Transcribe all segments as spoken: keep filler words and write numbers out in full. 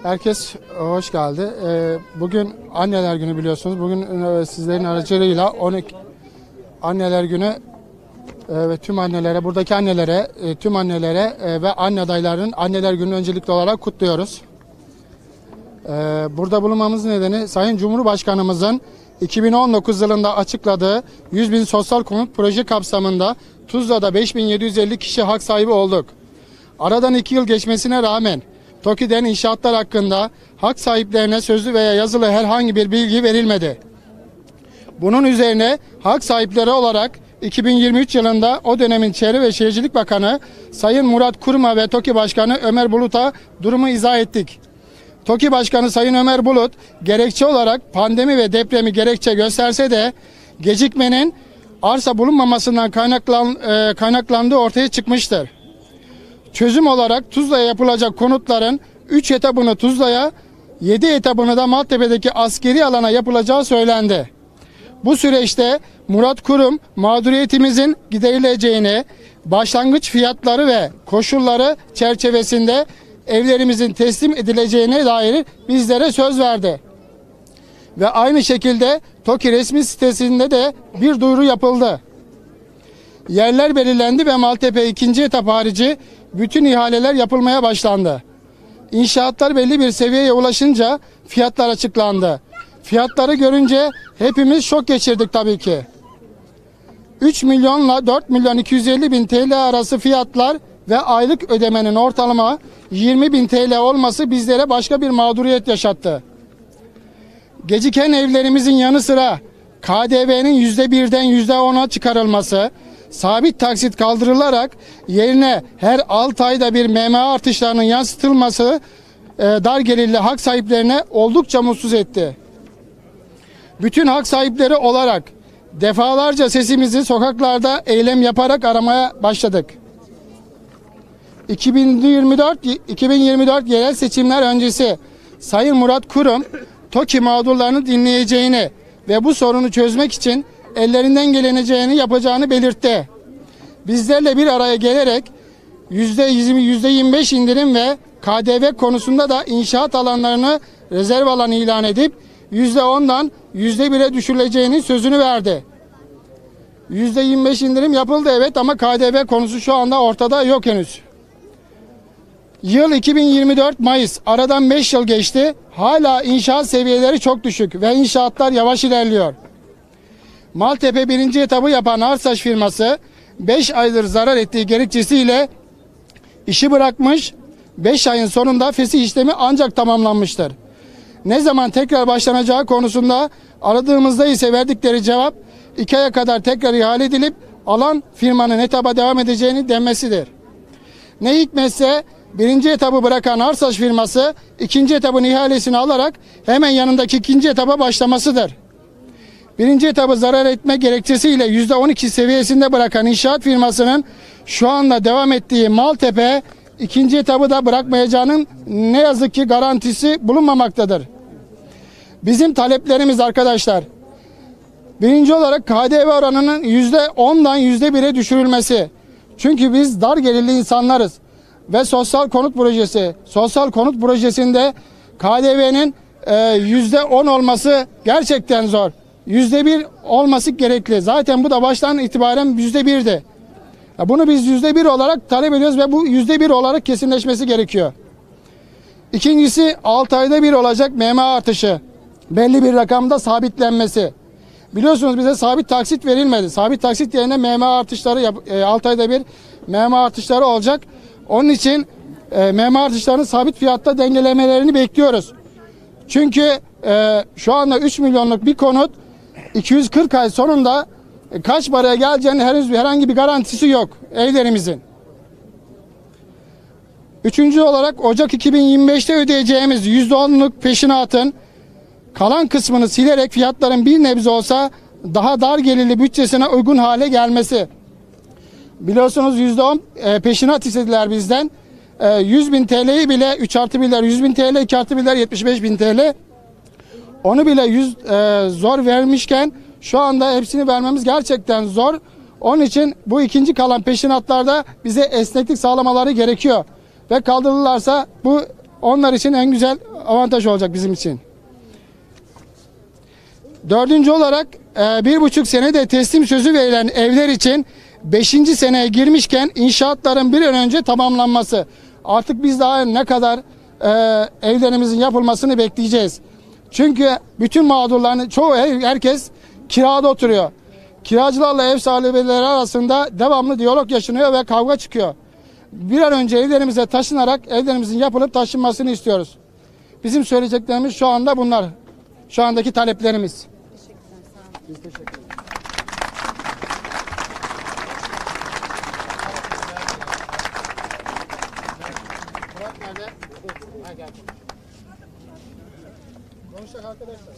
Herkes hoş geldi. Bugün Anneler Günü biliyorsunuz. Bugün sizlerin aracılığıyla on iki Anneler Günü ve tüm annelere, buradaki annelere, tüm annelere ve anne adaylarının Anneler Günü'nü öncelikli olarak kutluyoruz. Burada bulunmamızın nedeni Sayın Cumhurbaşkanımızın iki bin on dokuz yılında açıkladığı yüz bin sosyal konut proje kapsamında Tuzla'da beş bin yedi yüz elli kişi hak sahibi olduk. Aradan iki yıl geçmesine rağmen TOKİ'den inşaatlar hakkında hak sahiplerine sözlü veya yazılı herhangi bir bilgi verilmedi. Bunun üzerine hak sahipleri olarak iki bin yirmi üç yılında o dönemin Çevre ve Şehircilik Bakanı Sayın Murat Kurum'a ve TOKİ Başkanı Ömer Bulut'a durumu izah ettik. TOKİ Başkanı Sayın Ömer Bulut gerekçe olarak pandemi ve depremi gerekçe gösterse de gecikmenin arsa bulunmamasından kaynaklan, e, kaynaklandığı ortaya çıkmıştır. Çözüm olarak Tuzla'ya yapılacak konutların üç etabını Tuzla'ya, yedi etabını da Maltepe'deki askeri alana yapılacağı söylendi. Bu süreçte Murat Kurum mağduriyetimizin giderileceğini, başlangıç fiyatları ve koşulları çerçevesinde evlerimizin teslim edileceğine dair bizlere söz verdi. Ve aynı şekilde TOKİ resmi sitesinde de bir duyuru yapıldı. Yerler belirlendi ve Maltepe ikinci etap harici bütün ihaleler yapılmaya başlandı. İnşaatlar belli bir seviyeye ulaşınca fiyatlar açıklandı. Fiyatları görünce hepimiz şok geçirdik tabii ki. üç milyonla dört milyon iki yüz elli bin T L arası fiyatlar ve aylık ödemenin ortalama yirmi bin T L olması bizlere başka bir mağduriyet yaşattı. Geciken evlerimizin yanı sıra K D V'nin yüzde birden yüzde ona çıkarılması, sabit taksit kaldırılarak yerine her altı ayda bir M M A artışlarının yansıtılması e, dar gelirli hak sahiplerine oldukça mutsuz etti. Bütün hak sahipleri olarak defalarca sesimizi sokaklarda eylem yaparak aramaya başladık. iki bin yirmi dört iki bin yirmi dört yerel seçimler öncesi Sayın Murat Kurum TOKİ mağdurlarını dinleyeceğini ve bu sorunu çözmek için ellerinden geleneceğini yapacağını belirtti. Bizlerle bir araya gelerek yüzde yirmi, yüzde yirmi beş indirim ve K D V konusunda da inşaat alanlarını rezerv alan ilan edip yüzde ondan yüzde bire düşürüleceğinin sözünü verdi. yüzde yirmi beş indirim yapıldı evet ama K D V konusu şu anda ortada yok henüz. Yıl iki bin yirmi dört Mayıs, aradan beş yıl geçti. Hala inşaat seviyeleri çok düşük ve inşaatlar yavaş ilerliyor. Maltepe birinci etabı yapan Arsaç firması beş aydır zarar ettiği gerekçesiyle işi bırakmış, beş ayın sonunda fesih işlemi ancak tamamlanmıştır. Ne zaman tekrar başlanacağı konusunda aradığımızda ise verdikleri cevap iki aya kadar tekrar ihale edilip alan firmanın etaba devam edeceğini denmesidir. Ne hikmetse birinci etabı bırakan Arsaç firması ikinci etabın ihalesini alarak hemen yanındaki ikinci etaba başlamasıdır. Birinci etabı zarar etme gerekçesiyle yüzde on iki seviyesinde bırakan inşaat firmasının şu anda devam ettiği Maltepe ikinci etabı da bırakmayacağının ne yazık ki garantisi bulunmamaktadır. Bizim taleplerimiz arkadaşlar, birinci olarak K D V oranının yüzde ondan yüzde bire düşürülmesi. Çünkü biz dar gelirli insanlarız ve sosyal konut projesi, sosyal konut projesinde K D V'nin yüzde on olması gerçekten zor. Yüzde bir olması gerekli. Zaten bu da baştan itibaren yüzde birdi. Bunu biz yüzde bir olarak talep ediyoruz ve bu yüzde bir olarak kesinleşmesi gerekiyor. İkincisi altı ayda bir olacak M M A artışı. Belli bir rakamda sabitlenmesi. Biliyorsunuz bize sabit taksit verilmedi. Sabit taksit yerine M M A artışları altı ayda bir M M A artışları olacak. Onun için e, M M A artışlarını sabit fiyatta dengelemelerini bekliyoruz. Çünkü e, şu anda üç milyonluk bir konut iki yüz kırk ay sonunda e, kaç paraya geleceğinin henüz herhangi bir garantisi yok evlerimizin. Üçüncü olarak Ocak iki bin yirmi beşte ödeyeceğimiz yüzde onluk peşinatın kalan kısmını silerek fiyatların bir nebze olsa daha dar gelirli bütçesine uygun hale gelmesi. Biliyorsunuz yüzde on e, peşinat istediler bizden. E, yüz bin T L'yi bile üç artı birler yüz bin T L, iki artı birler yetmiş beş bin T L. Onu bile yüz e, zor vermişken şu anda hepsini vermemiz gerçekten zor. Onun için bu ikinci kalan peşinatlarda bize esneklik sağlamaları gerekiyor. Ve kaldırılırlarsa bu onlar için en güzel avantaj olacak bizim için. Dördüncü olarak e, bir buçuk senede teslim sözü verilen evler için beşinci seneye girmişken inşaatların bir an önce tamamlanması. Artık biz daha ne kadar e, evlerimizin yapılmasını bekleyeceğiz. Çünkü bütün mağdurların çoğu herkes kirada oturuyor. Kiracılarla ev sahipleri arasında devamlı diyalog yaşanıyor ve kavga çıkıyor. Bir an önce evlerimize taşınarak evlerimizin yapılıp taşınmasını istiyoruz. Bizim söyleyeceklerimiz şu anda bunlar. Şu andaki taleplerimiz. Biz teşekkür ederiz. Murat nerede? Ha, gel. Konuşacak arkadaşlar.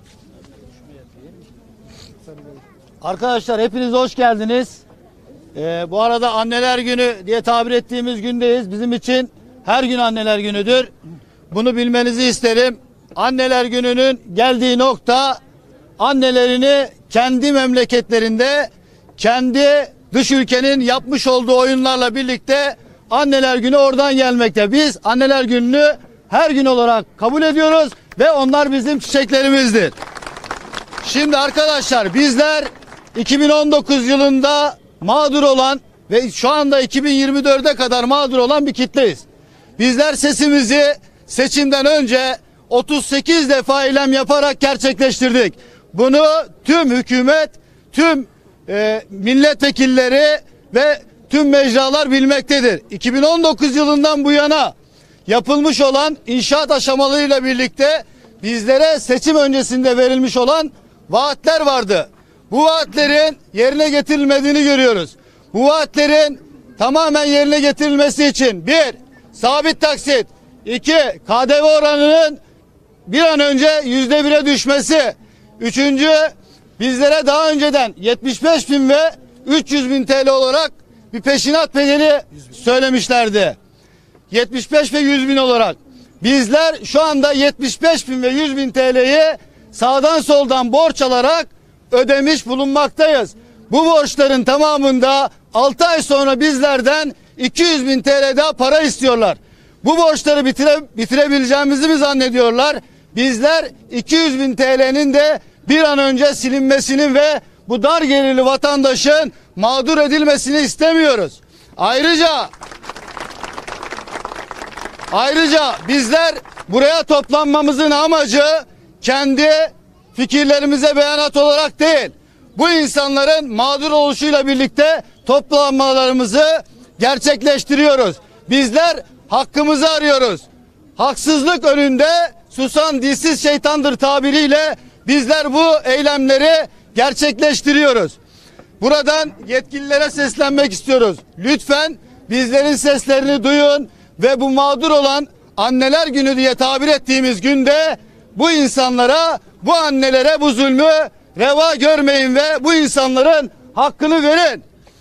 Arkadaşlar hepiniz hoş geldiniz. Ee, bu arada Anneler Günü diye tabir ettiğimiz gündeyiz. Bizim için her gün Anneler Günü'dür. Bunu bilmenizi isterim. Anneler Günü'nün geldiği nokta annelerini kendi memleketlerinde, kendi dış ülkenin yapmış olduğu oyunlarla birlikte Anneler Günü oradan gelmekte. Biz Anneler Günü'nü her gün olarak kabul ediyoruz ve onlar bizim çiçeklerimizdir. Şimdi arkadaşlar bizler iki bin on dokuz yılında mağdur olan ve şu anda iki bin yirmi dörde kadar mağdur olan bir kitleyiz. Bizler sesimizi seçimden önce otuz sekiz defa eylem yaparak gerçekleştirdik. Bunu tüm hükümet, tüm e, milletvekilleri ve tüm mecralar bilmektedir. iki bin on dokuz yılından bu yana yapılmış olan inşaat aşamalarıyla birlikte bizlere seçim öncesinde verilmiş olan vaatler vardı. Bu vaatlerin yerine getirilmediğini görüyoruz. Bu vaatlerin tamamen yerine getirilmesi için bir, sabit taksit, iki, K D V oranının bir an önce yüzde bire düşmesi, üçüncü, bizlere daha önceden yetmiş beş bin ve üç yüz bin T L olarak bir peşinat bedeli söylemişlerdi. yetmiş beş ve yüz bin olarak. Bizler şu anda yetmiş beş bin ve yüz bin T L'yi sağdan soldan borç alarak ödemiş bulunmaktayız. Bu borçların tamamında altı ay sonra bizlerden iki yüz bin T L daha para istiyorlar. Bu borçları bitire, bitirebileceğimizi mi zannediyorlar? Bizler iki yüz bin T L'nin de bir an önce silinmesinin ve bu dar gelirli vatandaşın mağdur edilmesini istemiyoruz. Ayrıca ayrıca bizler buraya toplanmamızın amacı kendi fikirlerimize beyanat olarak değil, bu insanların mağdur oluşuyla birlikte toplanmalarımızı gerçekleştiriyoruz. Bizler hakkımızı arıyoruz. Haksızlık önünde susan dilsiz şeytandır tabiriyle bizler bu eylemleri gerçekleştiriyoruz. Buradan yetkililere seslenmek istiyoruz. Lütfen bizlerin seslerini duyun ve bu mağdur olan Anneler Günü diye tabir ettiğimiz günde bu insanlara, bu annelere bu zulmü reva görmeyin ve bu insanların hakkını verin.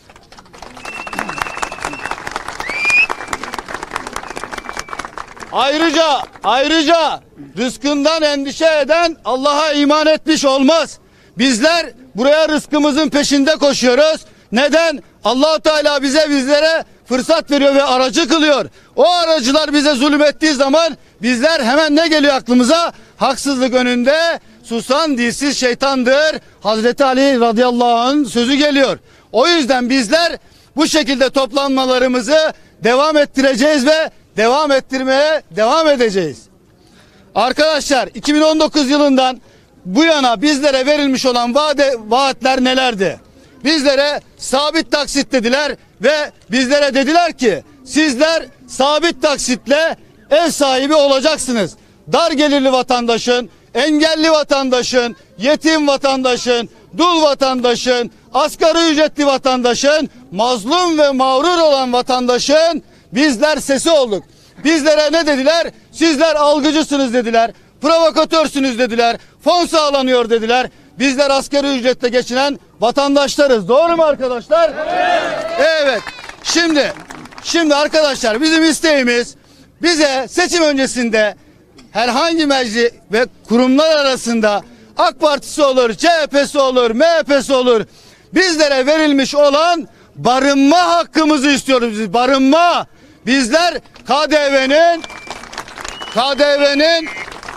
Ayrıca, ayrıca rızkından endişe eden Allah'a iman etmiş olmaz. Bizler buraya rızkımızın peşinde koşuyoruz. Neden? Allah-u Teala bize bizlere fırsat veriyor ve aracı kılıyor. O aracılar bize zulüm ettiği zaman bizler hemen ne geliyor aklımıza? Haksızlık önünde susan dilsiz şeytandır. Hazreti Ali radıyallahu anh'ın sözü geliyor. O yüzden bizler bu şekilde toplanmalarımızı devam ettireceğiz ve devam ettirmeye devam edeceğiz. Arkadaşlar iki bin on dokuz yılından bu yana bizlere verilmiş olan vaade, vaatler nelerdi? Bizlere sabit taksit dediler ve bizlere dediler ki sizler sabit taksitle ev sahibi olacaksınız. Dar gelirli vatandaşın, engelli vatandaşın, yetim vatandaşın, dul vatandaşın, asgari ücretli vatandaşın, mazlum ve mağrur olan vatandaşın bizler sesi olduk. Bizlere ne dediler? Sizler algıcısınız dediler, provokatörsünüz dediler, fon sağlanıyor dediler. Bizler asgari ücretle geçinen vatandaşlarız. Doğru mu arkadaşlar? Evet. Evet. Şimdi, şimdi arkadaşlar bizim isteğimiz bize seçim öncesinde herhangi meclis ve kurumlar arasında AK Partisi olur, C H P'si olur, M H P'si olur. Bizlere verilmiş olan barınma hakkımızı istiyoruz biz. Barınma. Bizler K D V'nin K D V'nin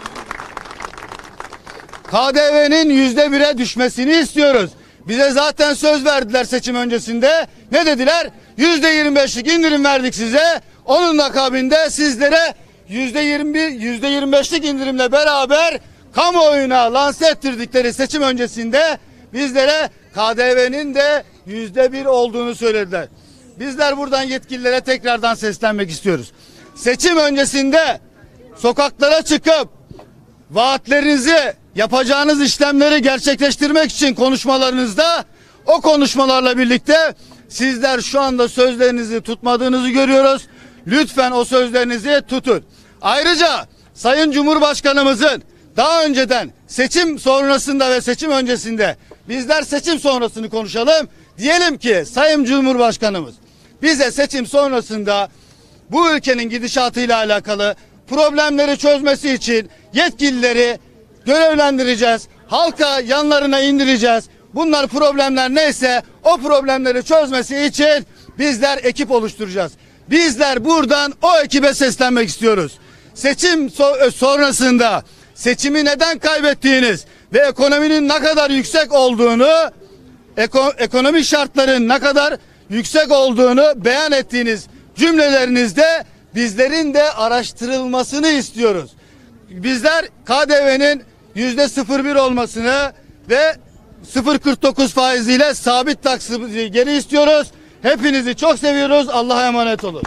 K D V'nin yüzde bire düşmesini istiyoruz. Bize zaten söz verdiler seçim öncesinde. Ne dediler? Yüzde yirmi beşlik indirim verdik size. Onun akabinde sizlere yüzde yirmi bir, yüzde yirmi beşlik indirimle beraber kamuoyuna lanse ettirdikleri seçim öncesinde bizlere K D V'nin de yüzde bir olduğunu söylediler. Bizler buradan yetkililere tekrardan seslenmek istiyoruz. Seçim öncesinde sokaklara çıkıp vaatlerinizi, yapacağınız işlemleri gerçekleştirmek için konuşmalarınızda, o konuşmalarla birlikte sizler şu anda sözlerinizi tutmadığınızı görüyoruz. Lütfen o sözlerinizi tutun. Ayrıca Sayın Cumhurbaşkanımızın daha önceden seçim sonrasında ve seçim öncesinde, bizler seçim sonrasını konuşalım. Diyelim ki Sayın Cumhurbaşkanımız bize seçim sonrasında bu ülkenin gidişatıyla alakalı problemleri çözmesi için yetkilileri görevlendireceğiz. Halka yanlarına indireceğiz. Bunlar problemler neyse o problemleri çözmesi için bizler ekip oluşturacağız. Bizler buradan o ekibe seslenmek istiyoruz. Seçim so- sonrasında seçimi neden kaybettiğiniz ve ekonominin ne kadar yüksek olduğunu, eko- ekonomik şartların ne kadar yüksek olduğunu beyan ettiğiniz cümlelerinizde bizlerin de araştırılmasını istiyoruz. Bizler K D V'nin yüzde sıfır bir olmasını ve sıfır virgül kırk dokuz faiziyle sabit taksiti geri istiyoruz. Hepinizi çok seviyoruz. Allah'a emanet olun.